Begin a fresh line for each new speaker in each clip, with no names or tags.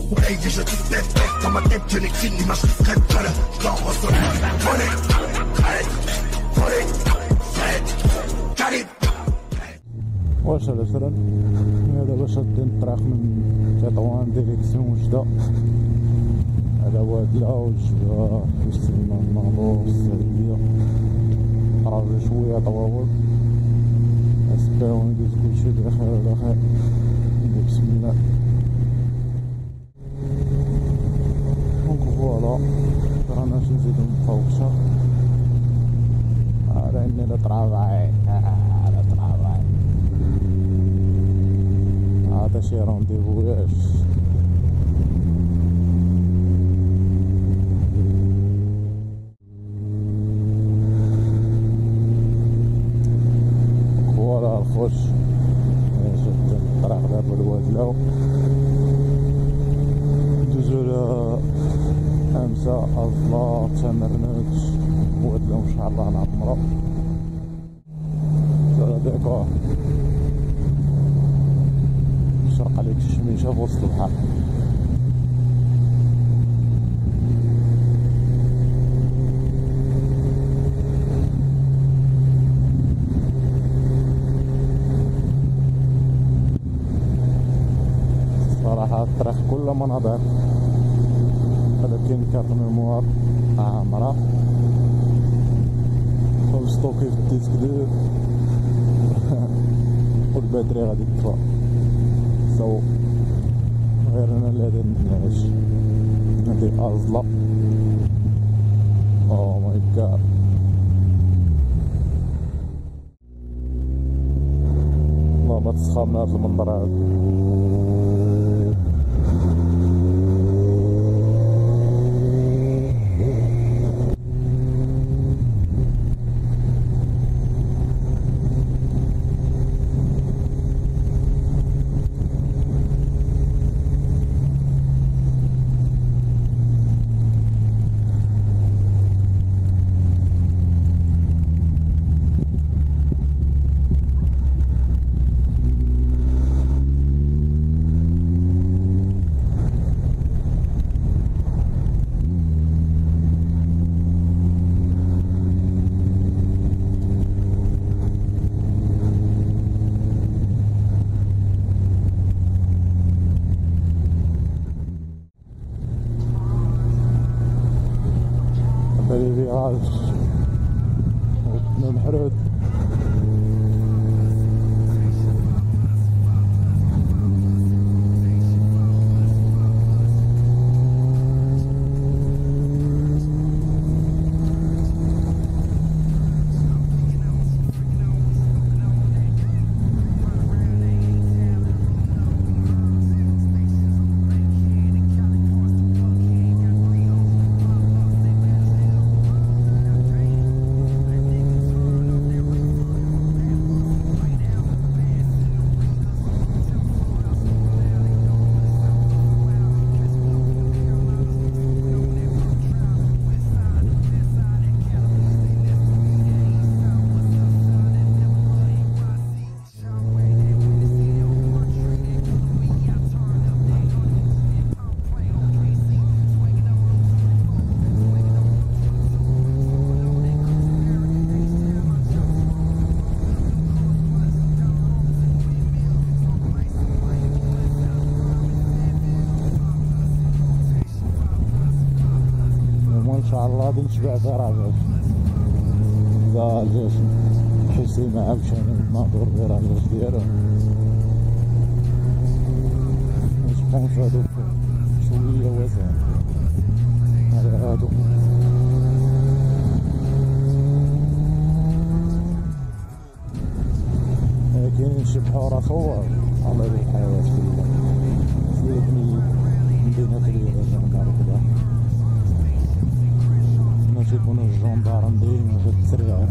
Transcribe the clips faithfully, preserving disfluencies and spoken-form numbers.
Hey, déjà toute tête, dans ma tête, je n'ai qu'une image qui traite à la carrosserie. Money, hey, money, hey, Caribe.
واش هذا سرد هذا باش شادين الطريق من تطوان ديريكسيون وجدة. هذا وادلة وجدة كيسمى الناظور السعودية. راجل شوية طواول اسباو ندوز كلشي بخير على خير. بسم الله. دونك فوالا رانا باش نزيدو نتفوقشا على اني لا طرافاي على طرافاي. هذا شي رونديفو ياش فوالا الخوش شفت الطريق دابا الوادلة ندوزو ل أمسا أزلا تمرنوت وادلة إن شاء الله نعمرو ديكور. شرق عليك الشميشة في وسط البحر. صراحة الطريق كله مناظر. هذا كاين كارت ميموار عامرة وستوكي في الديسك دور والباتري غادي تطفى. سو غير انا اللي غادي نعيش. هادي أزلا. او ماي جاد. والله ما تسخرنا في المنظر هذا. بالي فيراج محرود. ان شاء الله غادي نتبع فراجات فراجات حسي ما عاوتاني ناظر فراجات ديالو نبقاو في هادوك شويه وزن على هادو. كاينين شي بحور صور الله يريح الحياة كلها زيد من المدينة اليوم نعرفو تيكونو الجندارم دايما في التسريع.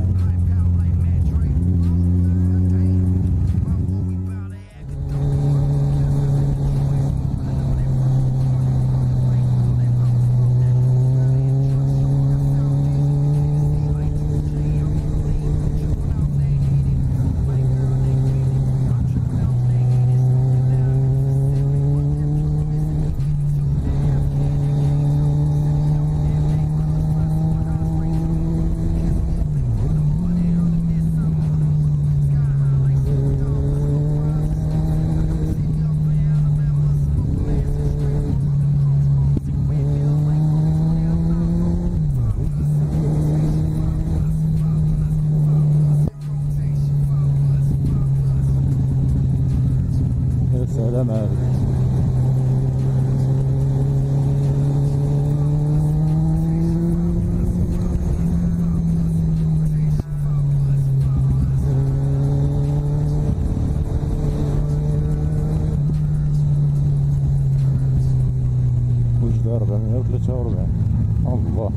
أربعمية وثلاثة وأربعين. الله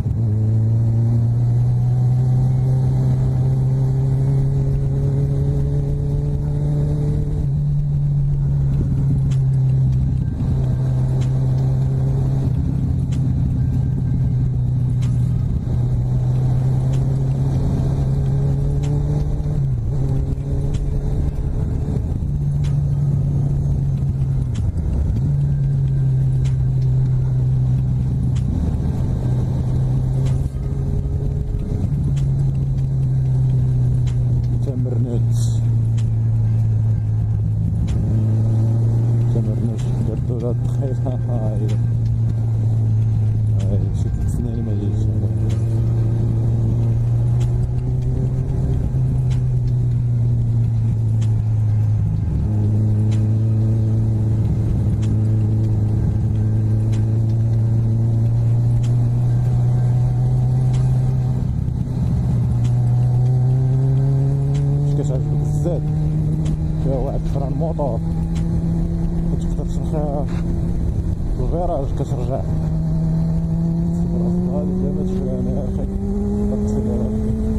دورات خير. هاي هاي ست سنين ما جيش. اش كتعجبك بزاف فيها واحد فران موطور تقدر تمشي الفيراج كترجع الصبر هادي دابا تفراني اخي تقصد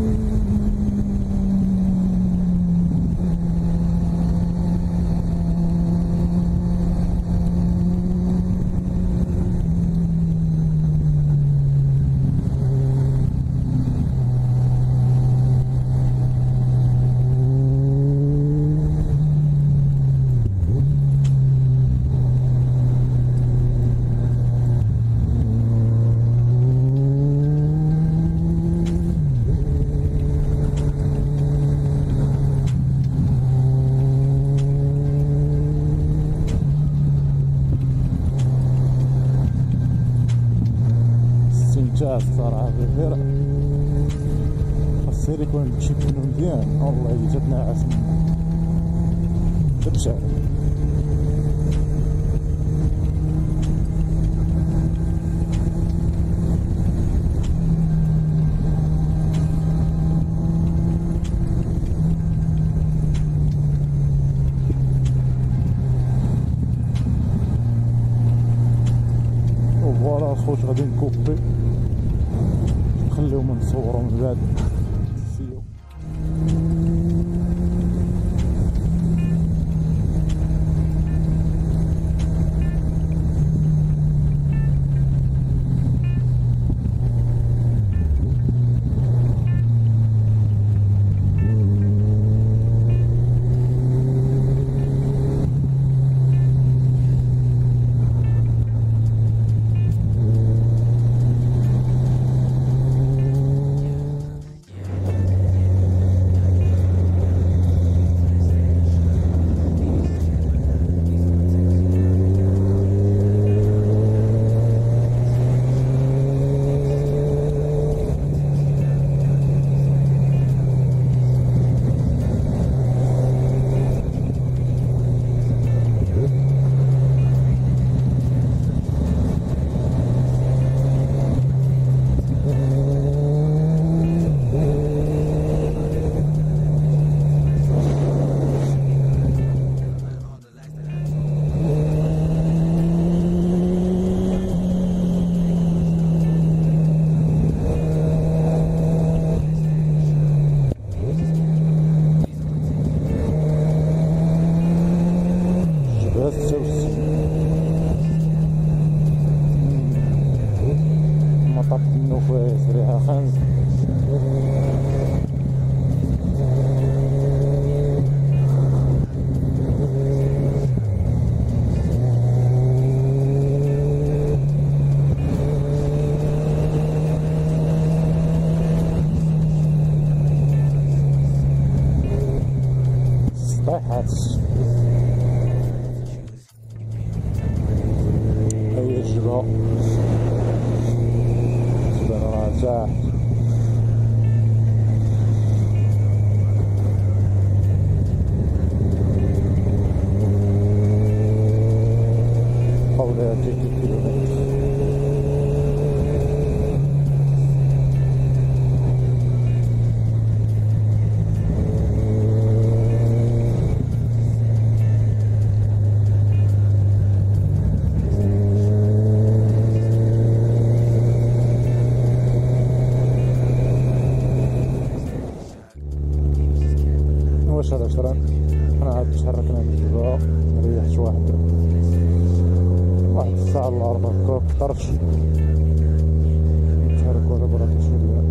استمتاع الصراحة بالفرق. خاص يكون تشكلو مزيان. والله إلا تتنعس تبشع. فوالا خوت غادي نكوبي نخليهم نصورو من بعد. سيو مطب النفاس ريحة خنز. سطيحات هي الجبهة صح. ولا quelques kilomètres. واش هذا شران حنا عاد تحركنا من الجبهة ريحت واحد واحد الساعة ولا أربع هكا طرش نتحركو على برا شوية.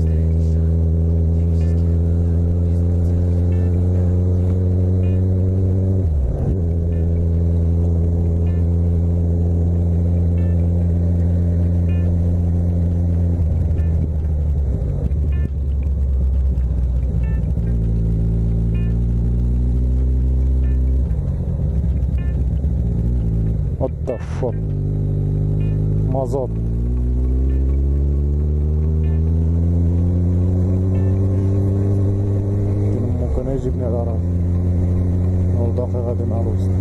الطفط مازوت ممكن يجيبني على راسي والباقي غادي مع الوسط.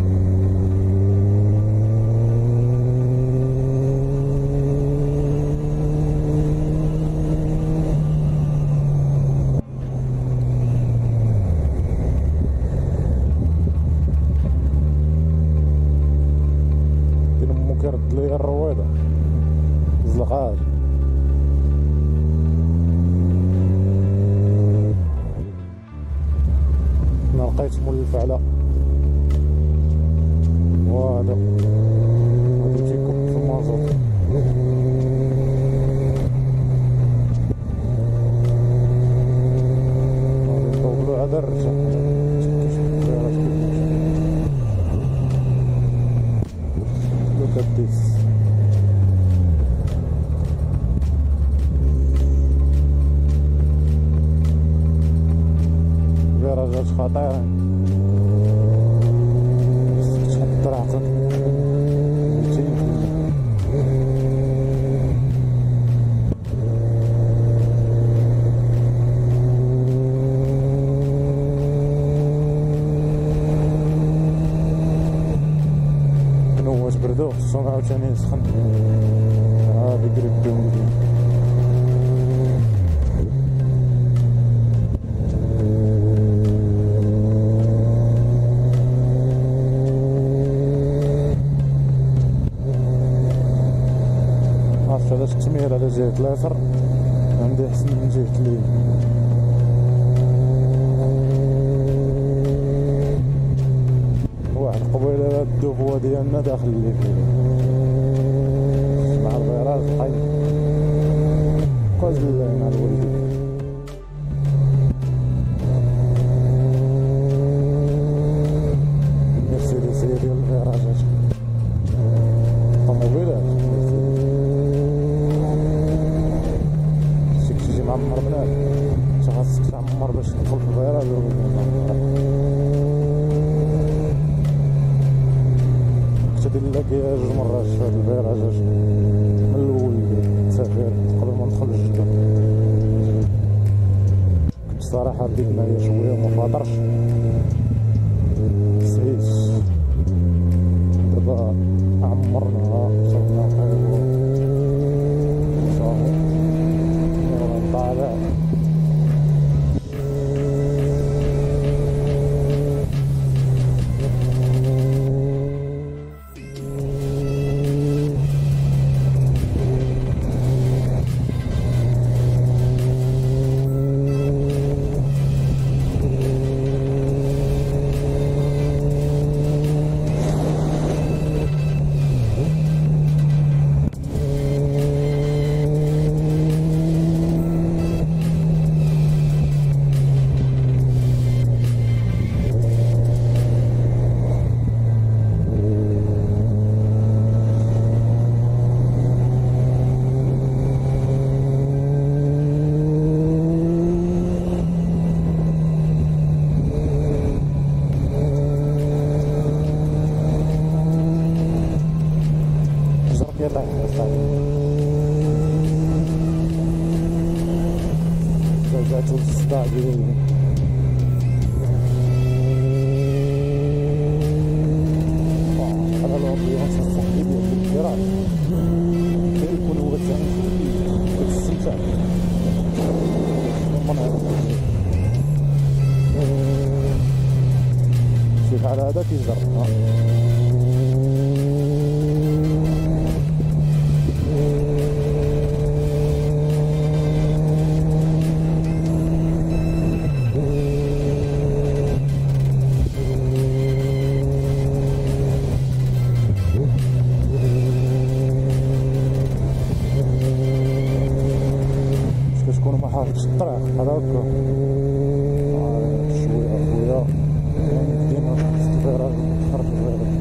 كيرد لي الرويضة زلقاج انا لقيت مولف على وهذا هادي تيكب في المازوت. غادي نطولو هذا الرجع Look at this. فيراجات خطيرة خصك تحط راحتك ميتين في المية. نواش بردو خصهم عاوتاني يسخن عاد يقرب مزيان. عرفت علاش التمير على جهة اليسر عندي أحسن من جهة اليمين. واحد قبيله هاد الدفوة ديالنا داخل اللي فيه مع الفيراج الحي قاز مع الولدين. مرسيدس هي ديال الفيراجات طوموبيلات خصك تجي معمر بنادم انت خاصك تعمر باش تدخل في الفيراج. دير لك جوج مرات في هاد الفيراجات من الاول تسافر قبل ما ندخل لجدة. كنت صراحة رديت معايا شوية ومفاطرش سعيت دابا عمرنا وصلنا حلو صافي طالع. يطيح رجعت الصداع ديالي. على الأمبيونس الصحي ديالي الطيران كيكون هو التعنيف كتستمتع بالمناظر. شي بحال هذا كيجرب كتكونوا ما حافظش الطريق بحال هكا شويه خويا يعني ديما الصغيره خرج صغيره.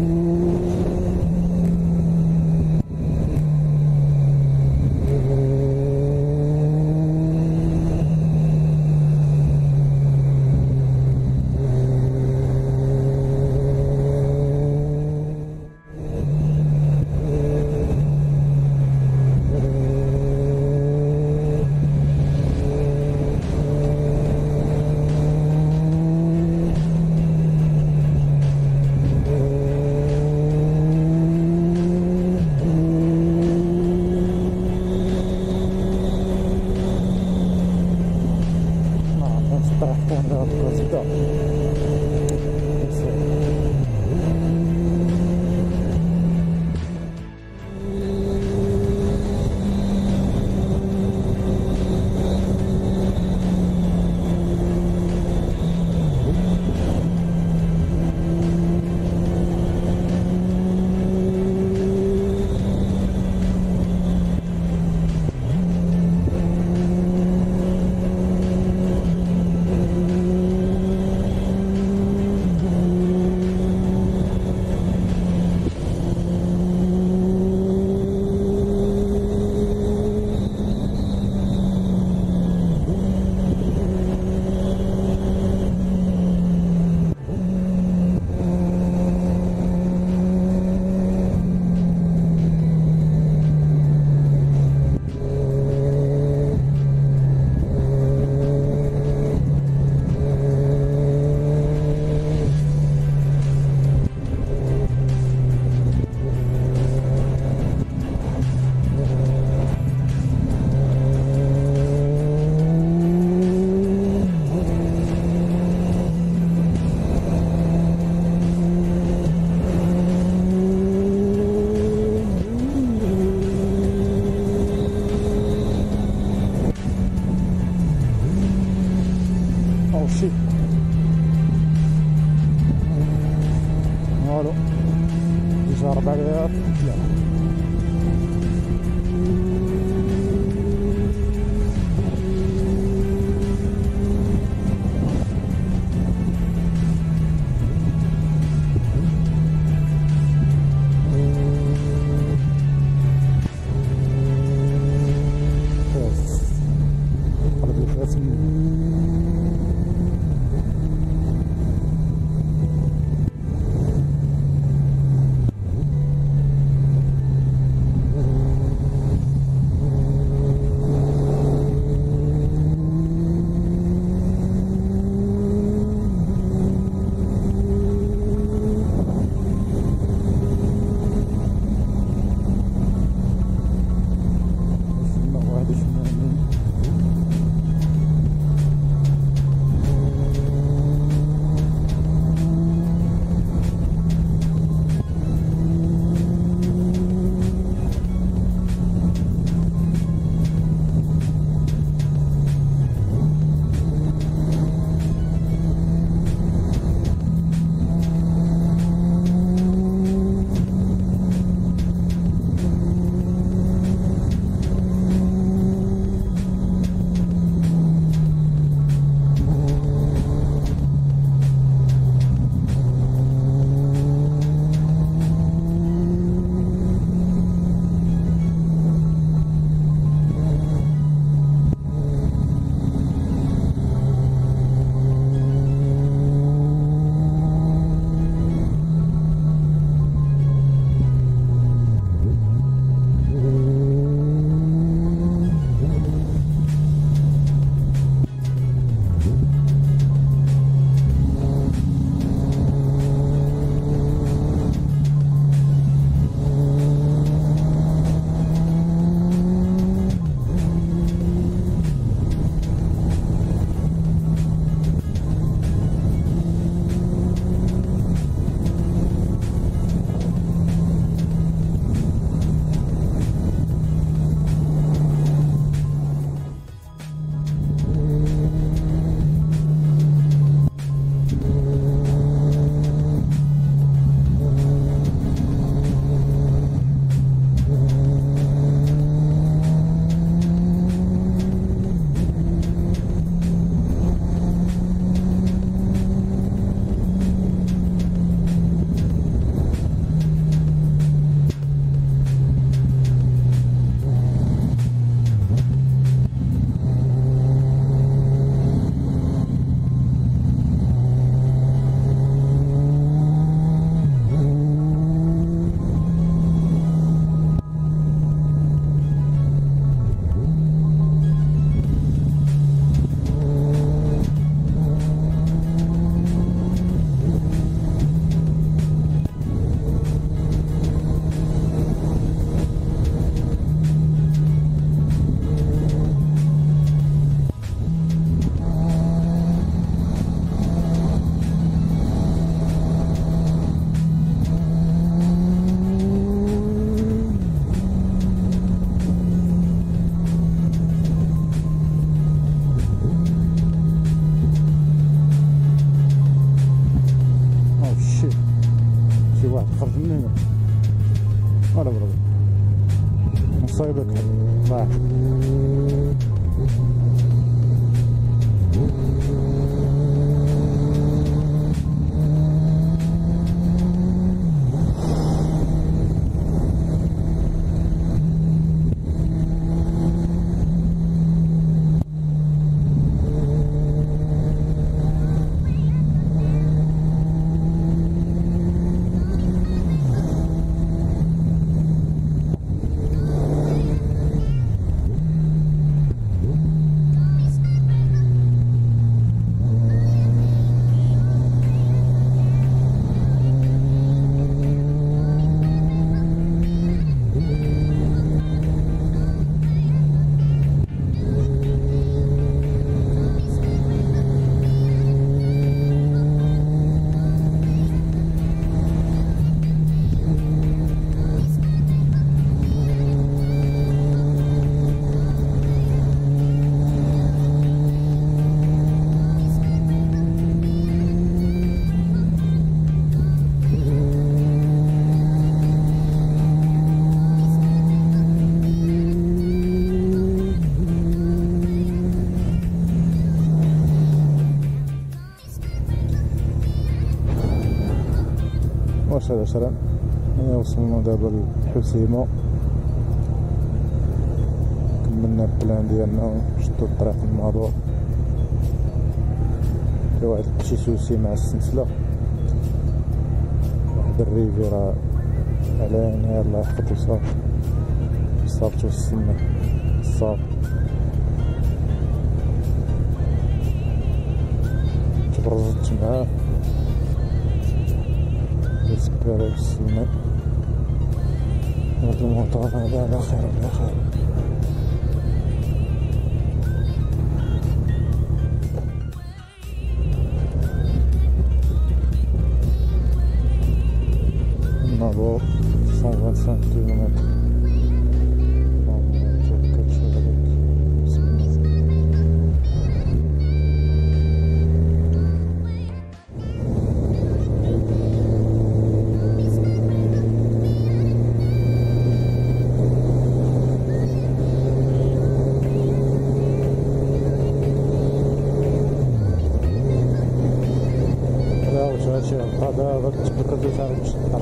والو ديجا ربع دقائق لا تصيبك صح. وصل سلام. وصلنا دابا للحسيمة، كملنا البلان ديالنا، شدو الطريق الماضور. في واحد شي سوسي مع السلسلة، واحد الريفيرا على عينها، الله يحفظ وصافي صابت وسلنا صاب. تبرزت معاه سبيرو وصلنا. هاد الموطور هذا على خير على خير. نابور مية وخمسين كيلومتر. هادشي غلطة دابا كتبقى تاع